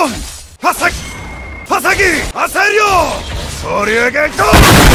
Stone! Hasagi! Aserio! Shoryuken!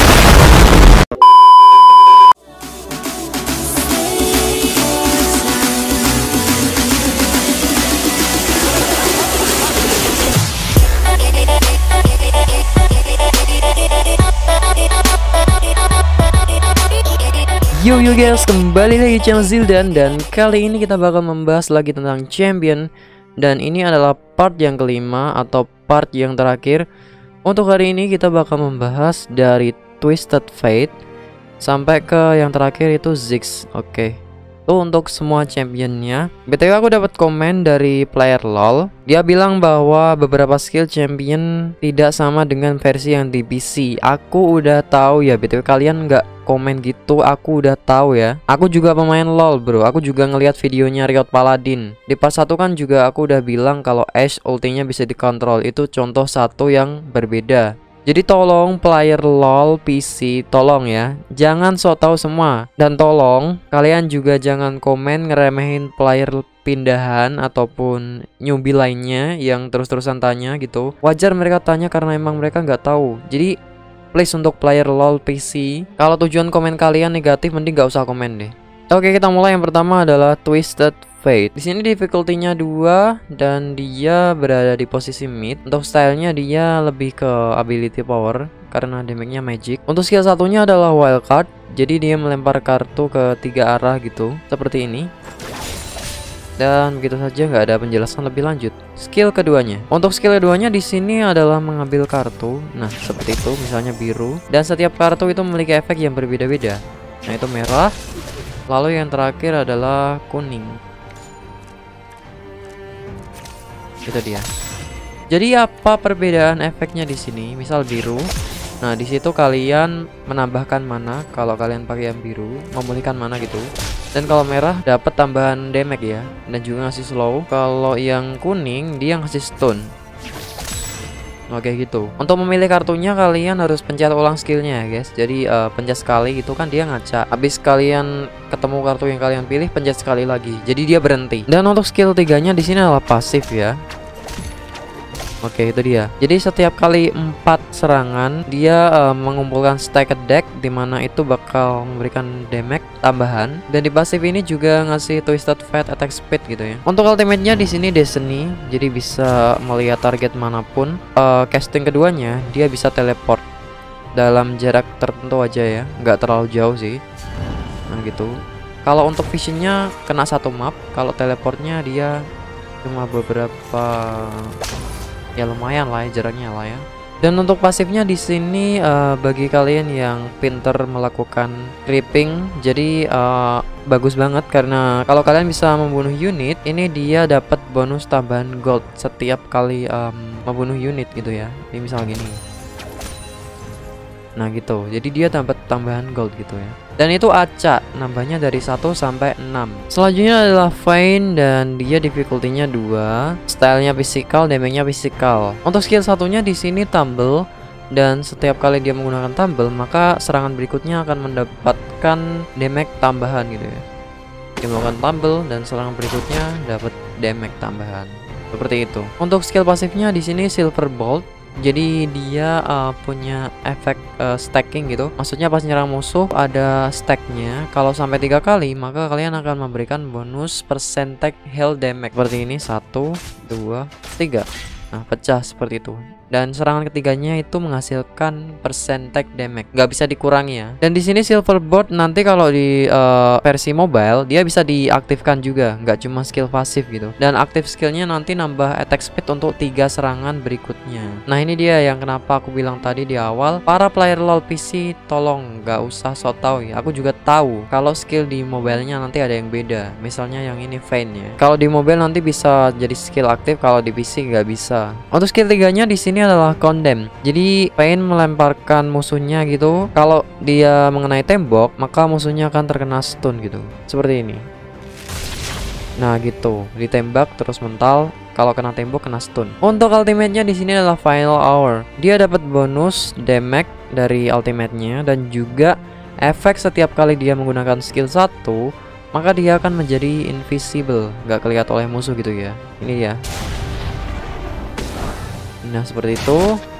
Yo guys, kembali lagi channel Zildan, dan kali ini kita bakal membahas lagi tentang champion. Dan ini adalah part yang kelima atau part yang terakhir. Untuk hari ini kita bakal membahas dari Twisted Fate sampai ke yang terakhir itu Ziggs. Oke. Itu untuk semua championnya. BTW aku dapat komen dari player LoL. Dia bilang bahwa beberapa skill champion tidak sama dengan versi yang di PC. Aku udah tahu ya, BTW kalian nggak komen gitu, aku udah tahu ya. Aku juga pemain LoL bro, aku juga ngelihat videonya Riot Paladin. Di part 1 kan juga aku udah bilang kalau Ashe ultinya bisa dikontrol. Itu contoh satu yang berbeda. Jadi tolong player LoL PC, tolong ya, jangan sok tahu semua. Dan tolong kalian juga jangan komen ngeremehin player pindahan ataupun newbie lainnya yang terus-terusan tanya gitu. Wajar mereka tanya karena emang mereka nggak tahu. Jadi please untuk player LoL PC, kalau tujuan komen kalian negatif mending gak usah komen deh. Oke, kita mulai. Yang pertama adalah Twisted Fate. Di sini difficulty-nya 2 dan dia berada di posisi mid. Untuk stylenya dia lebih ke ability power karena damage-nya magic. Untuk skill satunya adalah wild card. Jadi dia melempar kartu ke 3 arah gitu, seperti ini. Dan begitu saja, nggak ada penjelasan lebih lanjut. Skill keduanya. Untuk skill keduanya di sini adalah mengambil kartu. Nah, seperti itu, misalnya biru. Dan setiap kartu itu memiliki efek yang berbeda-beda. Nah, itu merah. Lalu yang terakhir adalah kuning. Itu dia. Jadi apa perbedaan efeknya di sini? Misal biru. Nah, di situ kalian menambahkan mana kalau kalian pakai yang biru, memulihkan mana gitu. Dan kalau merah dapat tambahan damage ya, dan juga ngasih slow. Kalau yang kuning dia ngasih stun. Oke gitu. Untuk memilih kartunya kalian harus pencet ulang skillnya ya guys. Jadi pencet sekali gitu kan dia ngaca. Habis kalian ketemu kartu yang kalian pilih, pencet sekali lagi. Jadi dia berhenti. Dan untuk skill 3-nya di sini adalah pasif ya. Oke, itu dia. Jadi setiap kali 4 serangan dia mengumpulkan stacked deck, dimana itu bakal memberikan damage tambahan. Dan di pasif ini juga ngasih Twisted Fate attack speed gitu ya. Untuk ultimate-nya di sini Destiny, jadi bisa melihat target manapun. Casting keduanya dia bisa teleport dalam jarak tertentu aja ya, nggak terlalu jauh sih. Nah gitu. Kalau untuk visionnya kena satu map, kalau teleportnya dia cuma beberapa. Ya lumayan lah ya, jaraknya lah ya. Dan untuk pasifnya di sini bagi kalian yang pinter melakukan creeping, jadi bagus banget karena kalau kalian bisa membunuh unit, ini dia dapat bonus tambahan gold setiap kali membunuh unit gitu ya. Ini misal gini. Nah gitu. Jadi dia dapat tambahan gold gitu ya. Dan itu acak, nambahnya dari 1 sampai 6. Selanjutnya adalah Vayne dan dia difficulty-nya 2. Stylenya physical, damage-nya physical. Untuk skill satunya di sini tumble, dan setiap kali dia menggunakan tumble, maka serangan berikutnya akan mendapatkan damage tambahan gitu ya. Dia melakukan tumble dan serangan berikutnya dapat damage tambahan. Seperti itu. Untuk skill pasifnya di sini Silver Bolt. Jadi dia punya efek stacking gitu. Maksudnya pas nyerang musuh ada stacknya. Kalau sampai 3 kali maka kalian akan memberikan bonus percentage health damage. Seperti ini 1, 2, 3. Nah pecah seperti itu. Dan serangan ketiganya itu menghasilkan percentage damage, nggak bisa dikurangi ya. Dan di sini Silver Bolt nanti kalau di versi mobile dia bisa diaktifkan juga, nggak cuma skill pasif gitu. Dan aktif skillnya nanti nambah attack speed untuk 3 serangan berikutnya. Nah ini dia yang kenapa aku bilang tadi di awal, para player LoL PC tolong nggak usah so tau ya. Aku juga tahu kalau skill di mobilenya nanti ada yang beda. Misalnya yang ini Vayne ya. Kalau di mobile nanti bisa jadi skill aktif, kalau di PC nggak bisa. Untuk skill 3-nya di sini adalah Condemn. Jadi Vayne melemparkan musuhnya gitu. Kalau dia mengenai tembok, maka musuhnya akan terkena stun gitu. Seperti ini. Nah gitu, ditembak terus mental. Kalau kena tembok kena stun. Untuk ultimate-nya di sini adalah Final Hour. Dia dapat bonus damage dari ultimate-nya dan juga efek setiap kali dia menggunakan skill 1, maka dia akan menjadi invisible, nggak kelihatan oleh musuh gitu ya. Ini ya. Nah, seperti itu.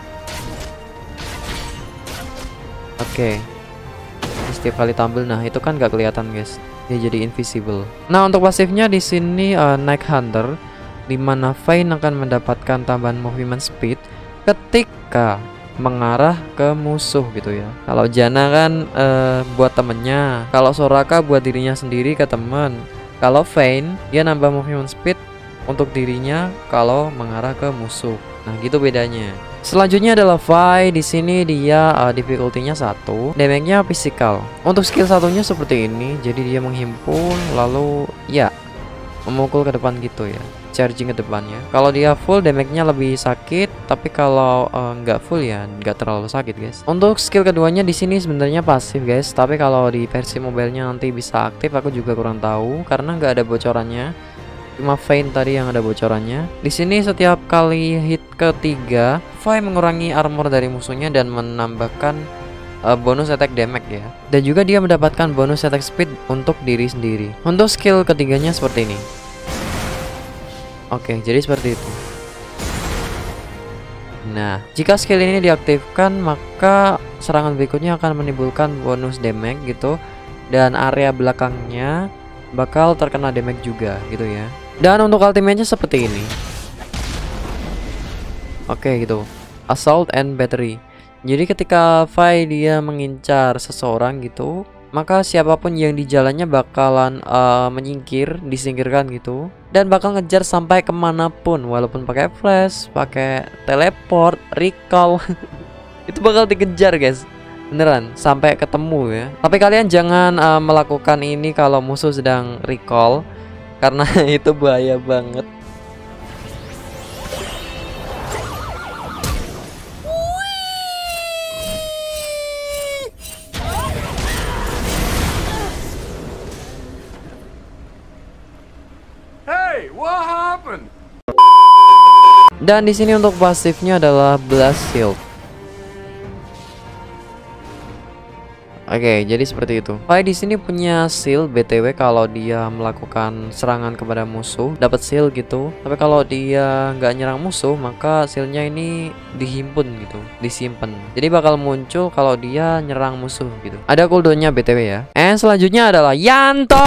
Oke. Setiap kali tampil, nah itu kan gak kelihatan guys. Dia jadi invisible. Nah, untuk pasifnya di sini Night Hunter, di mana Vayne akan mendapatkan tambahan movement speed ketika mengarah ke musuh gitu ya. Kalau Janna kan buat temennya, kalau Soraka buat dirinya sendiri ke temen. Kalau Vayne dia nambah movement speed untuk dirinya kalau mengarah ke musuh. Nah, gitu bedanya. Selanjutnya adalah Vi. Di sini dia difficulty-nya 1, damage-nya physical. Untuk skill satunya seperti ini, jadi dia menghimpun lalu ya memukul ke depan gitu ya, charging ke depannya. Kalau dia full, damage-nya lebih sakit, tapi kalau nggak full ya nggak terlalu sakit guys. Untuk skill keduanya di sini sebenarnya pasif guys, tapi kalau di versi mobile-nya nanti bisa aktif, aku juga kurang tahu karena nggak ada bocorannya. Cuma Vayne tadi yang ada bocorannya. Di sini setiap kali hit ketiga, Vi mengurangi armor dari musuhnya dan menambahkan bonus attack damage ya. Dan juga dia mendapatkan bonus attack speed untuk diri sendiri. Untuk skill ketiganya seperti ini. Oke, jadi seperti itu. Nah, jika skill ini diaktifkan, maka serangan berikutnya akan menimbulkan bonus damage gitu, dan area belakangnya bakal terkena damage juga gitu ya. Dan untuk ultimate-nya seperti ini. Oke gitu. Assault and battery. Jadi ketika Vi dia mengincar seseorang gitu, maka siapapun yang di jalannya bakalan disingkirkan gitu, dan bakal ngejar sampai kemanapun, walaupun pakai flash, pakai teleport, recall, itu bakal dikejar guys. Beneran sampai ketemu ya. Tapi kalian jangan melakukan ini kalau musuh sedang recall, karena itu bahaya banget. Hey, what happened? Dan di sini untuk pasifnya adalah Blast Shield. Oke, jadi seperti itu. Vi di sini punya shield BTW kalau dia melakukan serangan kepada musuh, dapat shield gitu. Tapi kalau dia nggak nyerang musuh, maka shieldnya ini dihimpun gitu, disimpan. Jadi bakal muncul kalau dia nyerang musuh gitu. Ada cooldownnya BTW ya. And selanjutnya adalah Yanto.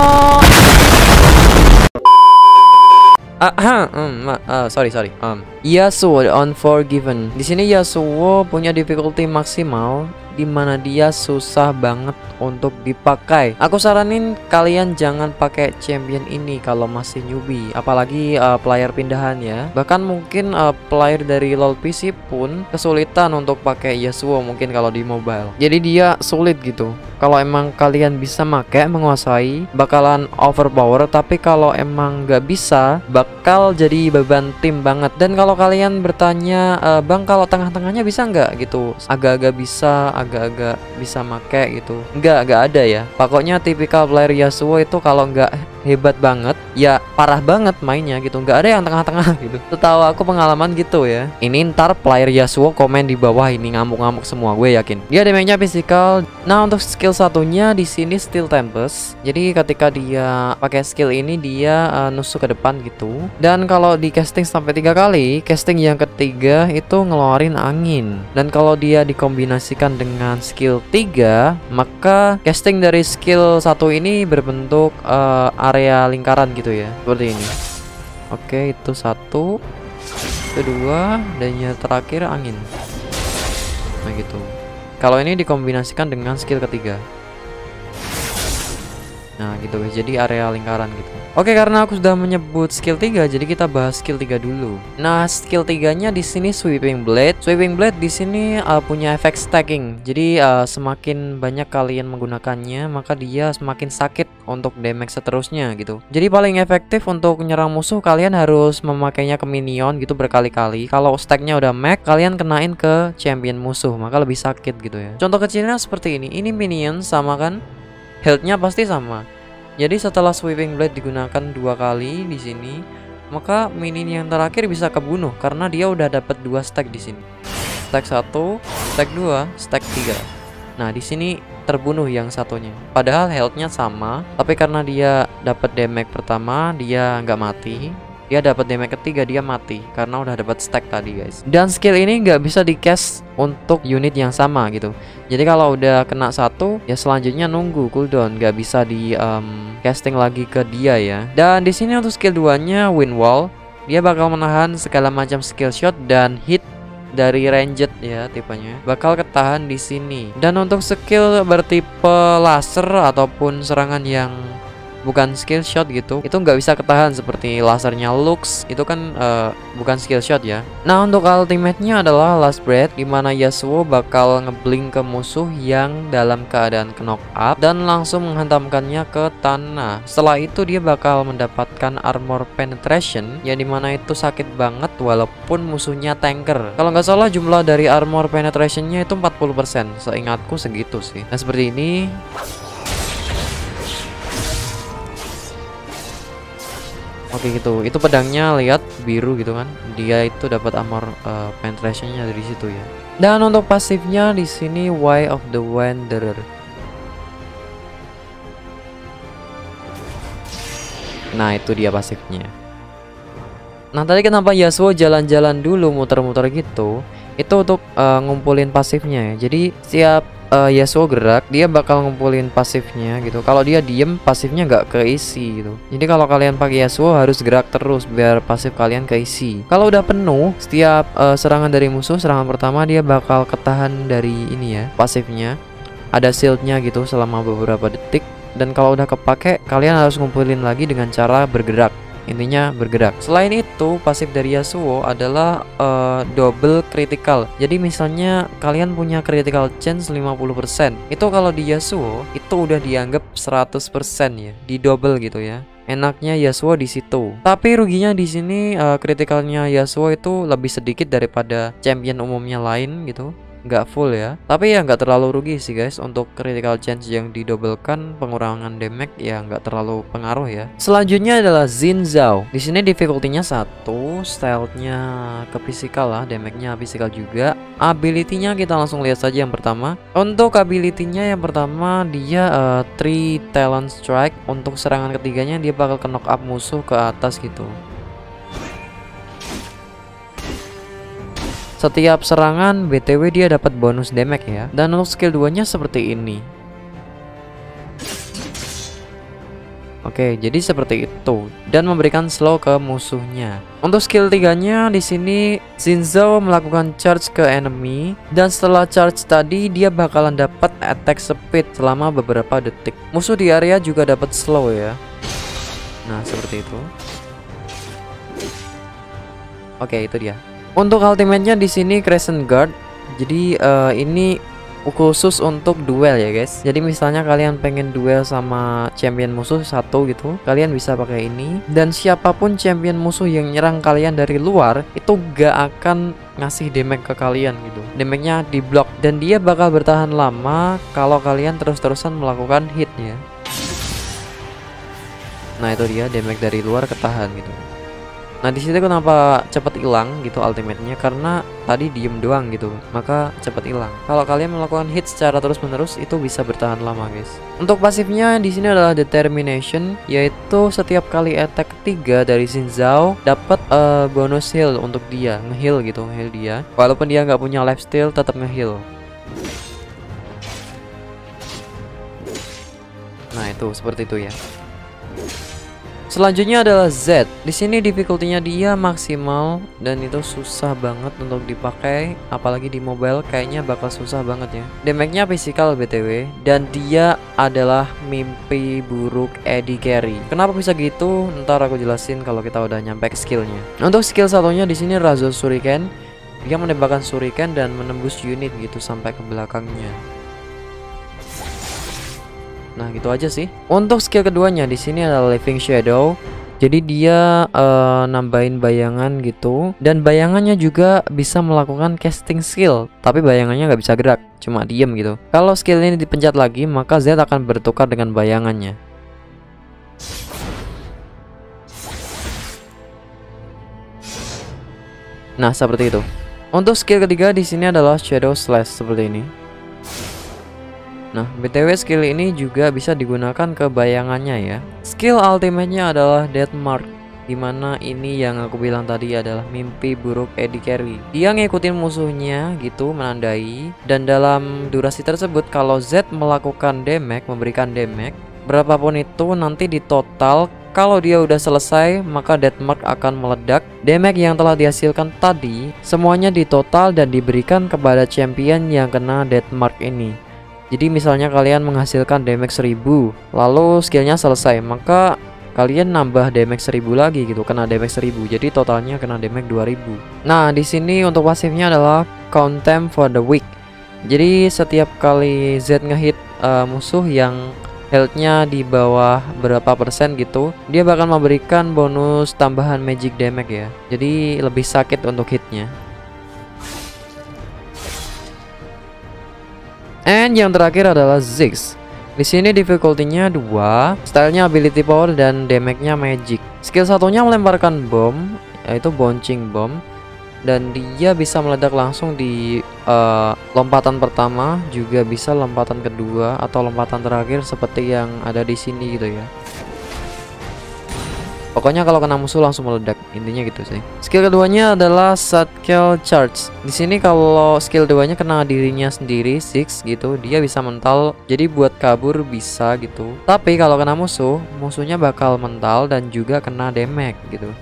Sorry. Yasuo the Unforgiven. Di sini Yasuo punya difficulty maksimal, di mana dia susah banget untuk dipakai. Aku saranin kalian jangan pakai champion ini kalau masih newbie, apalagi player pindahan ya. Bahkan mungkin player dari LoL PC pun kesulitan untuk pakai Yasuo mungkin kalau di mobile. Jadi dia sulit gitu. Kalau emang kalian bisa pakai, menguasai, bakalan overpower. Tapi kalau emang nggak bisa, bakal jadi beban tim banget. Dan kalau kalian bertanya, bang kalau tengah-tengahnya bisa nggak gitu, agak-agak bisa make gitu, nggak ada ya. Pokoknya tipikal player Yasuo itu kalau nggak hebat banget ya parah banget mainnya gitu, nggak ada yang tengah-tengah gitu. Setahu aku pengalaman gitu ya. Ini ntar player Yasuo komen di bawah ini ngamuk-ngamuk semua, gue yakin. Dia damage-nya physical. Nah, untuk skill satunya di sini Steel Tempest. Jadi ketika dia pakai skill ini dia nusuk ke depan gitu. Dan kalau di casting sampai 3 kali, casting yang ketiga itu ngeluarin angin. Dan kalau dia dikombinasikan dengan skill 3, maka casting dari skill 1 ini berbentuk area lingkaran gitu ya, seperti ini. Oke, itu 1, kedua, dan yang terakhir angin. Nah gitu. Kalau ini dikombinasikan dengan skill ketiga. Nah gitu guys, jadi area lingkaran gitu. Oke, karena aku sudah menyebut skill 3, jadi kita bahas skill 3 dulu. Nah, skill 3-nya di sini Sweeping Blade. Sweeping Blade di sini punya efek stacking. Jadi semakin banyak kalian menggunakannya, maka dia semakin sakit untuk damage seterusnya gitu. Jadi paling efektif untuk menyerang musuh, kalian harus memakainya ke minion gitu berkali-kali. Kalau stacknya udah max, kalian kenain ke champion musuh, maka lebih sakit gitu ya. Contoh kecilnya seperti ini. Ini minion sama kan? Health-nya pasti sama. Jadi setelah Sweeping Blade digunakan 2 kali di sini, maka minion yang terakhir bisa kebunuh karena dia udah dapat 2 stack di sini. Stack 1, stack 2, stack 3. Nah, di sini terbunuh yang satunya. Padahal health-nya sama, tapi karena dia dapat damage pertama, dia nggak mati. dia dapat damage ketiga, dia mati karena udah dapat stack tadi guys. Dan skill ini nggak bisa di cast untuk unit yang sama gitu. Jadi kalau udah kena satu ya selanjutnya nunggu cooldown, nggak bisa di casting lagi ke dia ya. Dan di sini untuk skill 2-nya Wind Wall, dia bakal menahan segala macam skill shot dan hit dari ranged ya, tipenya bakal ketahan di sini. Dan untuk skill bertipe laser ataupun serangan yang bukan skill shot gitu, itu nggak bisa ketahan seperti lasernya Lux, itu kan bukan skill shot ya. Nah untuk ultimate-nya adalah Last Breath, dimana Yasuo bakal ngeblink ke musuh yang dalam keadaan knock up dan langsung menghantamkannya ke tanah. Setelah itu dia bakal mendapatkan armor penetration, yang dimana itu sakit banget walaupun musuhnya tanker. Kalau nggak salah jumlah dari armor penetrationnya itu 40%, seingatku segitu sih. Nah seperti ini. Oke gitu, itu pedangnya lihat biru gitu kan, dia itu dapat armor penetrationnya dari situ ya. Dan untuk pasifnya di sini Way of the Wanderer. Nah itu dia pasifnya. Nah tadi kenapa Yasuo jalan-jalan dulu muter-muter gitu, itu untuk ngumpulin pasifnya ya. Jadi setiap Yasuo gerak, dia bakal ngumpulin pasifnya gitu. Kalau dia diem, pasifnya nggak keisi gitu. Jadi kalau kalian pakai Yasuo harus gerak terus biar pasif kalian keisi. Kalau udah penuh, setiap serangan dari musuh, serangan pertama dia bakal ketahan dari ini ya, pasifnya. Ada shieldnya gitu selama beberapa detik. Dan kalau udah kepake, kalian harus ngumpulin lagi dengan cara bergerak. Intinya bergerak. Selain itu, pasif dari Yasuo adalah double critical. Jadi misalnya kalian punya critical chance 50%, itu kalau di Yasuo itu udah dianggap 100% ya, di double gitu ya. Enaknya Yasuo di situ. Tapi ruginya di sini critical-nya Yasuo itu lebih sedikit daripada champion umumnya lain gitu. Nggak full ya, tapi ya nggak terlalu rugi sih guys. Untuk critical chance yang didobelkan, pengurangan damage ya nggak terlalu pengaruh ya. Selanjutnya adalah Xin Zhao. Di sini difficulty-nya 1, style-nya ke physical lah, damage-nya physical juga. Ability-nya kita langsung lihat saja yang pertama. Untuk ability-nya yang pertama dia 3 talent strike. Untuk serangan ketiganya dia bakal ke knock up musuh ke atas gitu. Setiap serangan BTW dia dapat bonus damage ya. Dan untuk skill 2-nya seperti ini. Oke, jadi seperti itu dan memberikan slow ke musuhnya. Untuk skill 3-nya di sini Xin Zhao melakukan charge ke enemy dan setelah charge tadi dia bakalan dapat attack speed selama beberapa detik. Musuh di area juga dapat slow ya. Nah, seperti itu. Oke, itu dia. Untuk ultimate-nya di sini Crescent Guard. Jadi ini khusus untuk duel ya guys. Jadi misalnya kalian pengen duel sama champion musuh satu gitu, kalian bisa pakai ini. Dan siapapun champion musuh yang nyerang kalian dari luar itu gak akan ngasih damage ke kalian gitu. Damage-nya di block dan dia bakal bertahan lama kalau kalian terus-terusan melakukan hitnya. Nah itu dia, damage dari luar ketahan gitu. Nah di situ kenapa cepet hilang gitu ultimate-nya, karena tadi diem doang gitu, maka cepet hilang. Kalau kalian melakukan hit secara terus-menerus itu bisa bertahan lama guys. Untuk pasifnya di sini adalah Determination, yaitu setiap kali attack ketiga dari Xin Zhao dapat bonus heal untuk dia, ngeheal gitu, ngeheal dia. Walaupun dia nggak punya lifesteal tetap ngeheal. Nah itu seperti itu ya. Selanjutnya adalah Z. Di sini difficulty-nya dia maksimal dan itu susah banget untuk dipakai, apalagi di mobile kayaknya bakal susah banget ya. Damage-nya physical BTW dan dia adalah mimpi buruk AD Carry. Kenapa bisa gitu? Ntar aku jelasin kalau kita udah nyampe ke skillnya. Untuk skill satunya di sini Razor Shuriken. Dia menembakkan shuriken dan menembus unit gitu sampai ke belakangnya. Nah gitu aja sih. Untuk skill keduanya di sini adalah Living Shadow. Jadi dia nambahin bayangan gitu, dan bayangannya juga bisa melakukan casting skill, tapi bayangannya nggak bisa gerak, cuma diem gitu. Kalau skill ini dipencet lagi, maka Z akan bertukar dengan bayangannya. Nah seperti itu. Untuk skill ketiga di sini adalah Shadow Slash seperti ini. Nah, BTW skill ini juga bisa digunakan ke bayangannya ya. Skill ultimate-nya adalah Death Mark. Dimana ini yang aku bilang tadi adalah mimpi buruk AD Carry. Dia ngikutin musuhnya gitu, menandai. Dan dalam durasi tersebut kalau Z melakukan damage, memberikan damage berapapun itu, nanti di total kalau dia udah selesai, maka deathmark akan meledak. Damage yang telah dihasilkan tadi semuanya ditotal dan diberikan kepada champion yang kena deathmark ini. Jadi misalnya kalian menghasilkan damage 1000, lalu skillnya selesai, maka kalian nambah damage 1000 lagi gitu, kena damage 1000. Jadi totalnya kena damage 2000. Nah, di sini untuk pasifnya adalah Contempt for the Weak. Jadi setiap kali Z ngehit musuh yang healthnya di bawah berapa persen gitu, dia bakal memberikan bonus tambahan magic damage ya. Jadi lebih sakit untuk hitnya. And yang terakhir adalah Ziggs. Di sini difficulty-nya 2, stylenya ability power dan damage-nya magic. Skill satunya melemparkan bom, yaitu bouncing bomb. Dan dia bisa meledak langsung di lompatan pertama, juga bisa lompatan kedua atau lompatan terakhir seperti yang ada di sini gitu ya. Pokoknya kalau kena musuh langsung meledak, intinya gitu sih. Skill keduanya adalah Satchel Charge. Di sini kalau skill 2-nya kena dirinya sendiri, Six gitu, dia bisa mental. Jadi buat kabur bisa gitu. Tapi kalau kena musuh, musuhnya bakal mental dan juga kena damage gitu.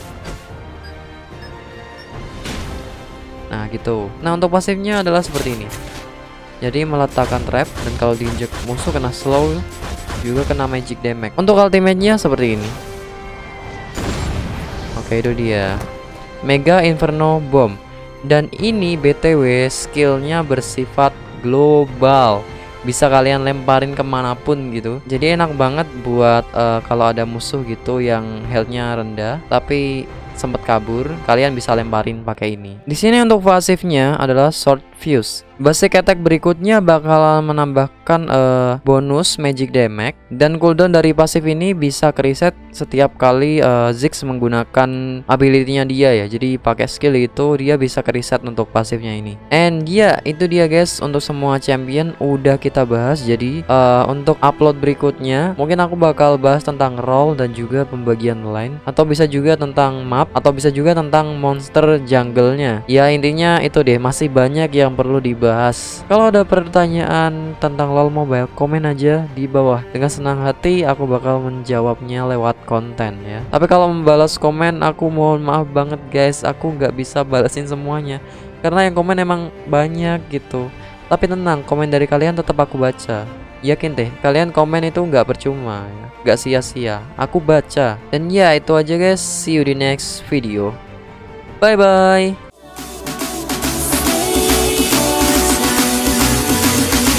Nah gitu. Nah untuk pasifnya adalah seperti ini. Jadi meletakkan trap, dan kalau diinjek musuh kena slow, juga kena magic damage. Untuk ultimate-nya seperti ini. Oke, itu dia Mega Inferno Bomb. Dan ini BTW skillnya bersifat global, bisa kalian lemparin kemanapun gitu. Jadi enak banget buat kalau ada musuh gitu yang healthnya rendah tapi sempat kabur, kalian bisa lemparin pakai ini. Di sini untuk pasifnya adalah Short Fuse. Basic attack berikutnya bakalan menambahkan bonus magic damage, dan cooldown dari pasif ini bisa kereset setiap kali Ziggs menggunakan ability-nya dia ya. Jadi pakai skill itu dia bisa kereset untuk pasifnya ini. And ya, itu dia guys, untuk semua champion udah kita bahas. Jadi untuk upload berikutnya mungkin aku bakal bahas tentang role dan juga pembagian line, atau bisa juga tentang map, atau bisa juga tentang monster jungle-nya. Ya intinya itu deh, masih banyak yang perlu dibahas. Kalau ada pertanyaan tentang LoL Mobile, komen aja di bawah. Dengan senang hati aku bakal menjawabnya lewat konten ya. Tapi kalau membalas komen, aku mohon maaf banget guys, aku nggak bisa balasin semuanya karena yang komen emang banyak gitu. Tapi tenang, komen dari kalian tetap aku baca. Yakin deh, kalian komen itu nggak percuma ya, nggak sia-sia, aku baca. Dan ya itu aja guys, see you di next video. Bye bye.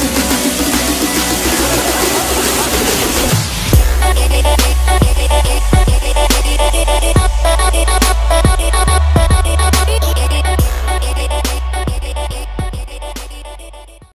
Yeah.